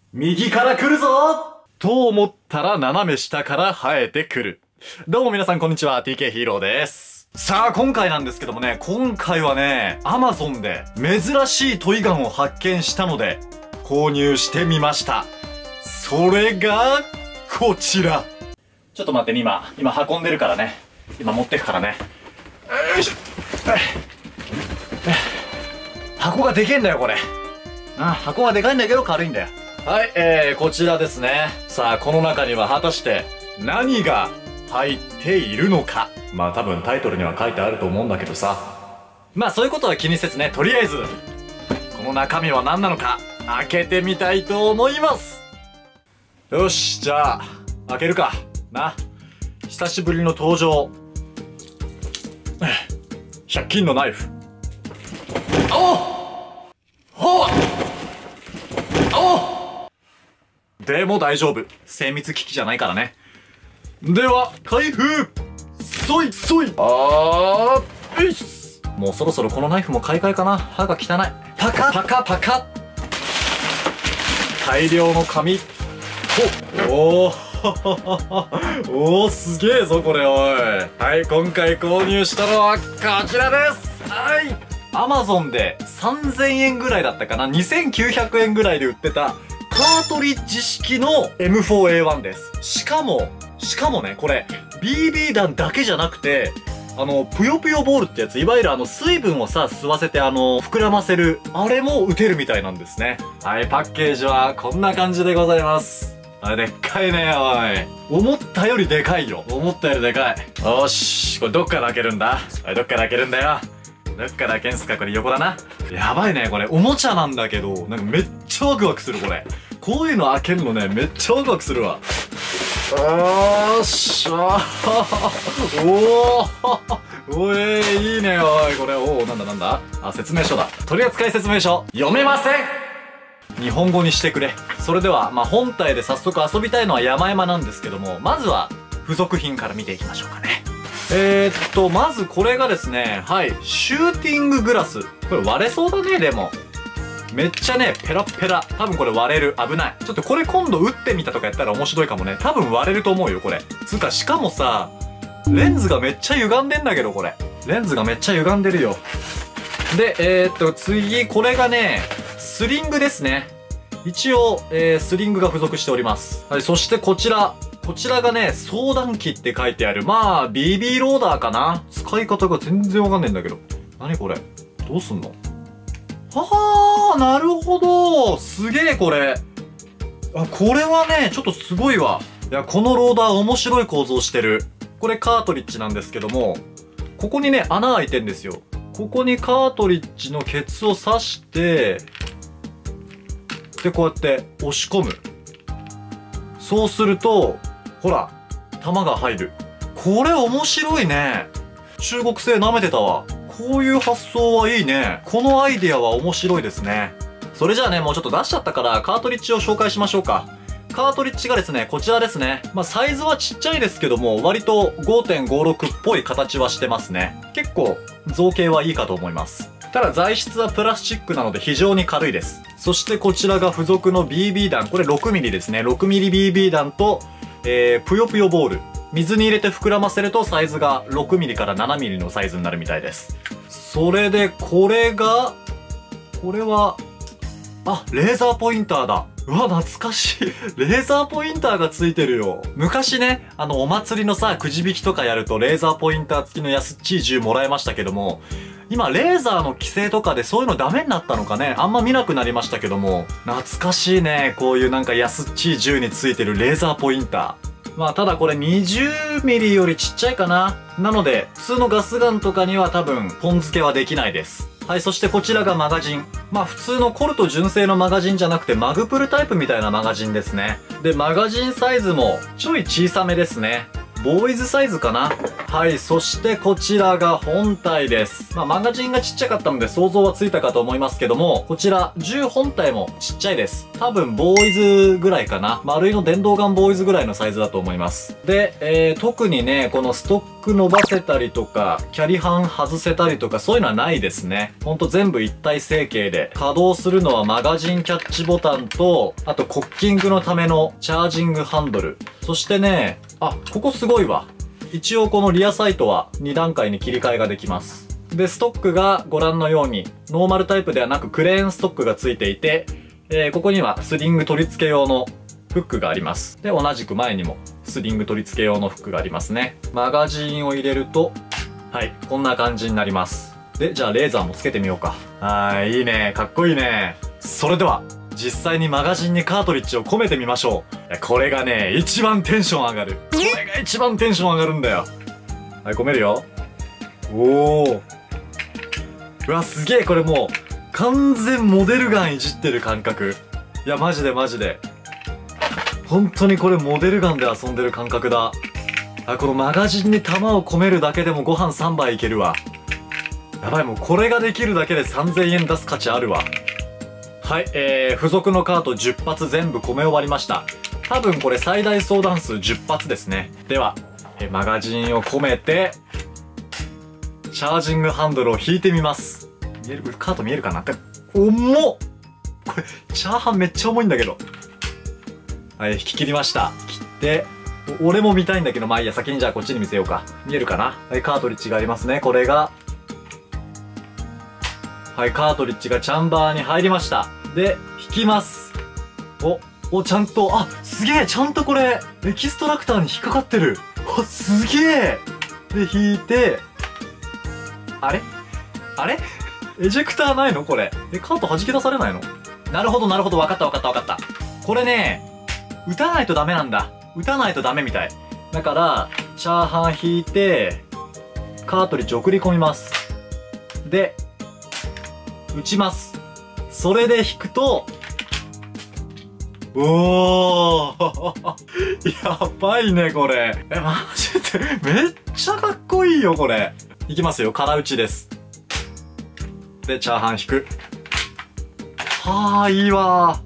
右から来るぞと思ったら斜め下から生えてくる。どうも皆さんこんにちは、TK ヒーローです。さあ今回なんですけどもね、今回はね、Amazon で珍しいトイガンを発見したので、購入してみました。それが、こちら。ちょっと待ってね、今運んでるからね。今持ってくからね。よいしょ。箱がでけえんだよ、これ。箱はでかいんだけど軽いんだよ。はい、こちらですね。さあ、この中には果たして何が入っているのか。まあ多分タイトルには書いてあると思うんだけどさ。まあそういうことは気にせずね、とりあえず、この中身は何なのか、開けてみたいと思います。よし、じゃあ、開けるか。な。久しぶりの登場。100均のナイフ。でも大丈夫。精密機器じゃないからね。では、開封そいそいもうそろそろこのナイフも買い替えかな。歯が汚い。パカパカパカ大量の紙。おーすげえぞこれ、おい。はい、今回購入したのはこちらです。はい。Amazon で3000円ぐらいだったかな。2900円ぐらいで売ってたカートリッジ式の M4A1 です。しかもね、これ BB 弾だけじゃなくて、ぷよぷよボールってやつ、いわゆる水分をさ、吸わせて膨らませる、あれも撃てるみたいなんですね。はい、パッケージはこんな感じでございます。でっかいね、おい。思ったよりでかいよ。思ったよりでかい。よし、これどっから開けるんだ？はい、どっから開けるんだよ。どっから開けんすか？これ横だな。やばいね、これ。おもちゃなんだけど、なんかめっちゃワクワクする、これ。こういうの開けるのね、めっちゃワクワクするわ。おーしゃー。おいいね、おい、これ。なんだ説明書だ。取扱説明書。読めません。日本語にしてくれ。それでは、本体で早速遊びたいのは山々なんですけども、まずは、付属品から見ていきましょうかね。まずこれがですね、はい、シューティンググラス。これ割れそうだね、でも。めっちゃね、ペラッペラ。多分これ割れる。危ない。ちょっとこれ今度打ってみたとかやったら面白いかもね。多分割れると思うよ、これ。つうか、しかもさ、レンズがめっちゃ歪んでんだけど、これ。レンズがめっちゃ歪んでるよ。で、次、これがね、スリングですね。一応、スリングが付属しております。はい、そしてこちらがね、相談機って書いてある。BB ローダーかな？使い方が全然わかんないんだけど。何これ？どうすんの？はあ、なるほど。すげえ、これ。これはね、ちょっとすごいわ。いや、このローダー面白い構造してる。これカートリッジなんですけども、ここにね、穴開いてんですよ。ここにカートリッジのケツを刺して、で、こうやって押し込む。そうすると、ほら、弾が入る。これ面白いね。中国製舐めてたわ。こういう発想はいいね。このアイデアは面白いですね。それじゃあね、もうちょっと出しちゃったから、カートリッジを紹介しましょうか。カートリッジがですね、こちらですね。サイズはちっちゃいですけども、割と 5.56 っぽい形はしてますね。結構、造形はいいかと思います。ただ材質はプラスチックなので非常に軽いです。そしてこちらが付属の BB 弾。これ 6mm ですね。6mmBB 弾と、ぷよぷよボール。水に入れて膨らませるとサイズが 6mm から 7mm のサイズになるみたいです。それで、これは、レーザーポインターだ。うわ、懐かしい。レーザーポインターがついてるよ。昔ね、お祭りのさ、くじ引きとかやるとレーザーポインター付きの安っちい銃もらえましたけども、今、レーザーの規制とかでそういうのダメになったのかね。あんま見なくなりましたけども、懐かしいね。こういうなんか安っちい銃についてるレーザーポインター。ただこれ 20mm よりちっちゃいかな。なので、普通のガスガンとかには多分、ポン付けはできないです。はい、そしてこちらがマガジン。普通のコルト純正のマガジンじゃなくて、マグプルタイプみたいなマガジンですね。で、マガジンサイズもちょい小さめですね。ボーイズサイズかな。 はい、そしてこちらが本体です。まあ、マガジンがちっちゃかったので想像はついたかと思いますけども、こちら、銃本体もちっちゃいです。多分、ボーイズぐらいかな。丸いの電動ガンボーイズぐらいのサイズだと思います。で、特にね、このストック伸ばせたりとか、キャリハン外せたりとか、そういうのはないですね。ほんと全部一体成形で、稼働するのはマガジンキャッチボタンと、あとコッキングのためのチャージングハンドル。そしてね、あ、ここすごいわ。一応このリアサイトは2段階に切り替えができます。で、ストックがご覧のように、ノーマルタイプではなくクレーンストックがついていて、ここにはスリング取り付け用のフックがあります。で、同じく前にもスリング取り付け用のフックがありますね。マガジンを入れると、はい、こんな感じになります。で、じゃあレーザーもつけてみようか。はい、いいね。かっこいいね。それでは、実際にマガジンにカートリッジを込めてみましょう。これがね、一番テンション上がる。これが一番テンション上がるんだよ。はい、込めるよ。おー。うわ、すげえ、これもう、完全モデルガンいじってる感覚。いや、マジでマジで。本当にこれモデルガンで遊んでる感覚だ。あ、このマガジンに弾を込めるだけでもご飯3杯いけるわ。やばい、もうこれができるだけで3000円出す価値あるわ。はい、付属のカート10発全部込め終わりました。多分これ最大相談数10発ですね。では、マガジンを込めて、チャージングハンドルを引いてみます。見える？カート見えるかなって。重っ！これ、チャーハンめっちゃ重いんだけど。はい、引き切りました。切って、俺も見たいんだけど、まあいいや、先にじゃあこっちに見せようか。見えるかな？はい、カートリッジがありますね。これが、はい、カートリッジがチャンバーに入りました。で、引きます。ちゃんと、あ、すげえちゃんとこれ、エキストラクターに引っかかってる。すげえで、引いて、あれエジェクターないのこれ。カート弾き出されないの？なるほど、なるほど。わかったわかったわかった。これね、撃たないとダメなんだ。撃たないとダメみたい。だから、チャーハン引いて、カートリッジ送り込みます。で、撃ちます。それで引くと、おーやばいね、これ。マジで、めっちゃかっこいいよ、これ。いきますよ、空打ちです。で、チャーハン引く。はー、いいわ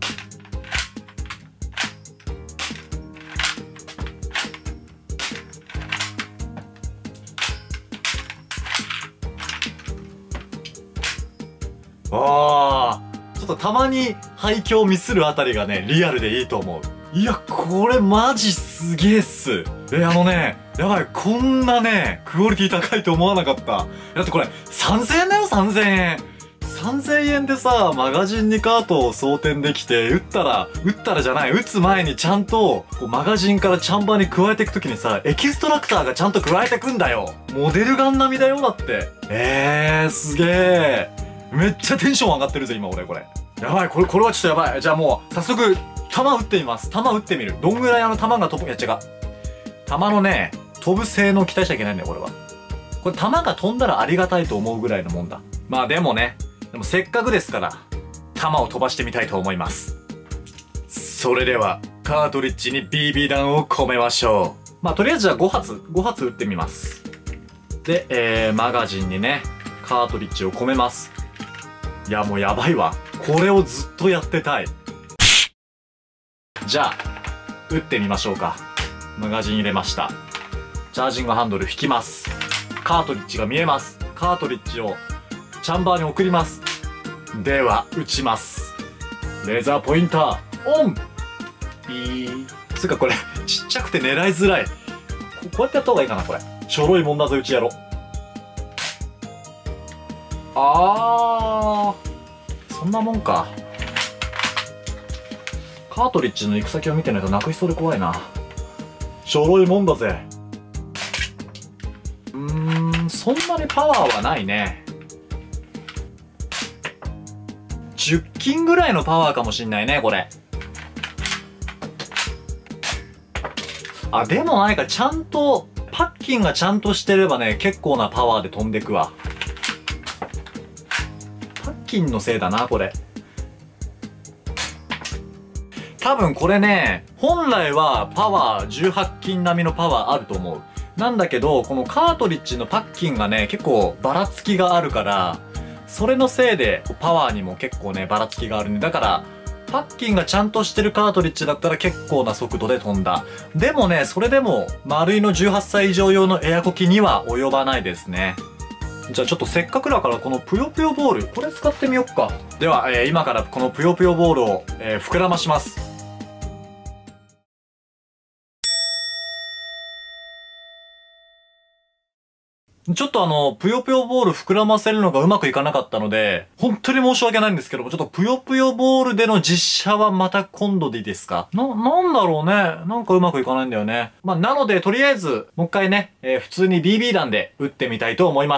ー。ちょっとたまに廃墟ミスるあたりがね、リアルでいいと思う。いや、これマジすげえっす。やばい、こんなね、クオリティ高いと思わなかった。だってこれ、3000円だよ、3000円。3000円でさ、マガジンにカートを装填できて、撃つ前にちゃんと、こうマガジンからチャンバーに加えていくときにさ、エキストラクターがちゃんと加えてくんだよ。モデルガン並みだよ、だって。すげえ。めっちゃテンション上がってるぜ、今俺、これ。やばい、これはちょっとやばい。じゃあもう、早速、弾撃ってみます。弾撃ってみる。どんぐらい弾が飛ぶ、いや違う。弾のね、飛ぶ性能期待しちゃいけないんだよ、これは。これ弾が飛んだらありがたいと思うぐらいのもんだ。まあでもせっかくですから、弾を飛ばしてみたいと思います。それでは、カートリッジに BB 弾を込めましょう。まあとりあえずじゃあ5発撃ってみます。で、マガジンにね、カートリッジを込めます。いや、もうやばいわ。これをずっとやってたい。じゃあ、撃ってみましょうか。マガジン入れました。チャージングハンドル引きます。カートリッジが見えます。カートリッジをチャンバーに送ります。では、撃ちます。レーザーポインター、オン！つうかこれ、ちっちゃくて狙いづらい。こうやってやった方がいいかな、これ。ちょろいもんだぞ、うちやろ。そんなもんか。カートリッジの行く先を見てないとなくしそうで怖いな。ちょろいもんだぜ。そんなにパワーはないね。10金ぐらいのパワーかもしんないね、これ。でもなんかちゃんと、パッキンがちゃんとしてればね、結構なパワーで飛んでくわ。パッキンのせいだな、これ。多分これね、本来はパワー18金並みのパワーあると思う。 なんだけど、このカートリッジのパッキンがね、結構ばらつきがあるから、それのせいでパワーにも結構ね、ばらつきがあるね。だから、パッキンがちゃんとしてるカートリッジだったら結構な速度で飛んだ。でもね、それでも、丸いの18歳以上用のエアコキには及ばないですね。じゃあちょっとせっかくだからこのぷよぷよボール、これ使ってみよっか。では、今からこのぷよぷよボールを、膨らまします。ちょっとぷよぷよボール膨らませるのがうまくいかなかったので、本当に申し訳ないんですけども、ちょっとぷよぷよボールでの実写はまた今度でいいですか？なんだろうね。なんかうまくいかないんだよね。まあ、なので、とりあえず、もう一回ね、普通に BB 弾で打ってみたいと思います。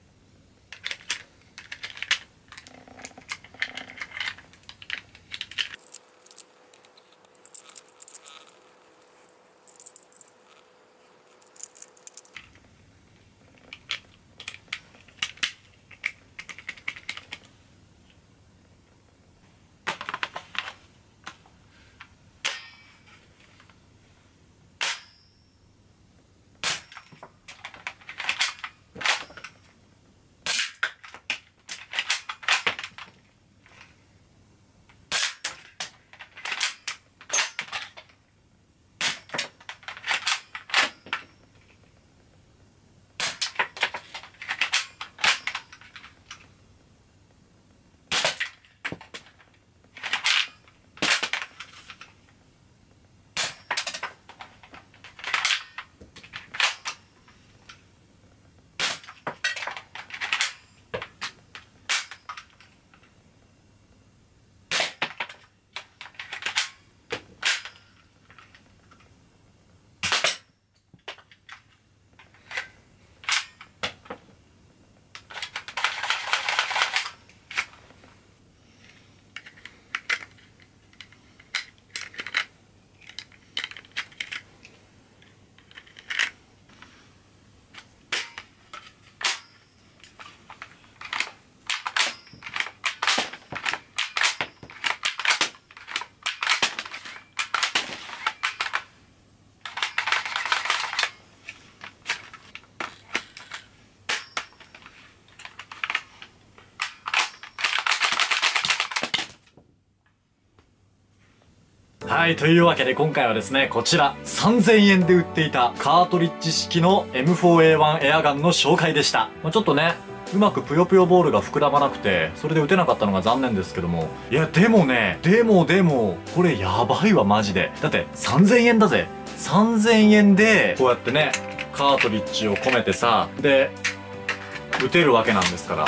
はい、というわけで今回はですね、こちら3000円で売っていたカートリッジ式の M4A1 エアガンの紹介でした。ちょっとね、うまくぷよぷよボールが膨らまなくて、それで打てなかったのが残念ですけども。いや、でもね、でも、これやばいわ、マジで。だって3000円だぜ。3000円で、こうやってね、カートリッジを込めてさ、で、打てるわけなんですから。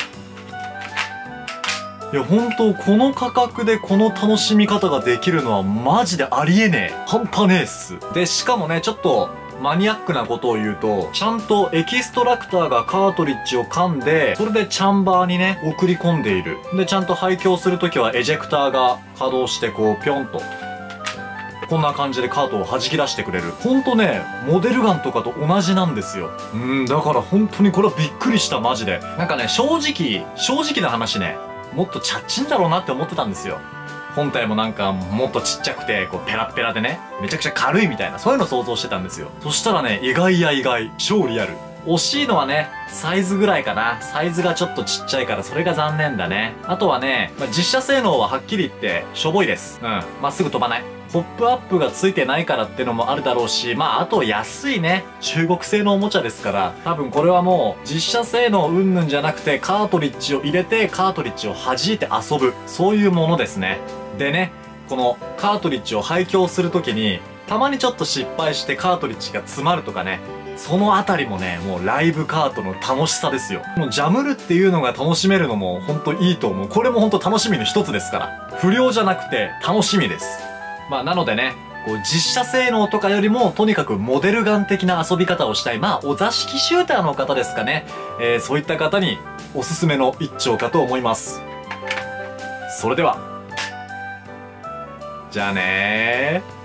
いや、本当この価格でこの楽しみ方ができるのはマジでありえねえ。半端ねえっす。で、しかもね、ちょっとマニアックなことを言うと、ちゃんとエキストラクターがカートリッジを噛んで、それでチャンバーにね、送り込んでいる。で、ちゃんと排気するときはエジェクターが稼働してこう、ぴょんと。こんな感じでカートを弾き出してくれる。ほんとね、モデルガンとかと同じなんですよ。だから本当にこれはびっくりした、マジで。なんかね、正直な話ね、もっとチャッチんだろうなって思ってたんですよ。本体もなんかもっとちっちゃくて、こうペラッペラでね、めちゃくちゃ軽いみたいな、そういうの想像してたんですよ。そしたらね、意外や意外、超リアル。惜しいのはね、サイズぐらいかな。サイズがちょっとちっちゃいからそれが残念だね。あとはね、実写性能ははっきり言ってしょぼいです。まっすぐ飛ばない。ポップアップがついてないからってのもあるだろうし、あと安いね、中国製のおもちゃですから、多分これはもう実写性能云々じゃなくてカートリッジを入れてカートリッジを弾いて遊ぶ。そういうものですね。でね、このカートリッジを廃墟するときに、たまにちょっと失敗してカートリッジが詰まるとかね、そのあたりもね、もうライブカートの楽しさですよ。もうジャムルっていうのが楽しめるのもほんといいと思う。これもほんと楽しみの一つですから。不良じゃなくて楽しみです。なのでね、こう実写性能とかよりもとにかくモデルガン的な遊び方をしたい。お座敷シューターの方ですかね。そういった方におすすめの一丁かと思います。それでは。じゃあねー。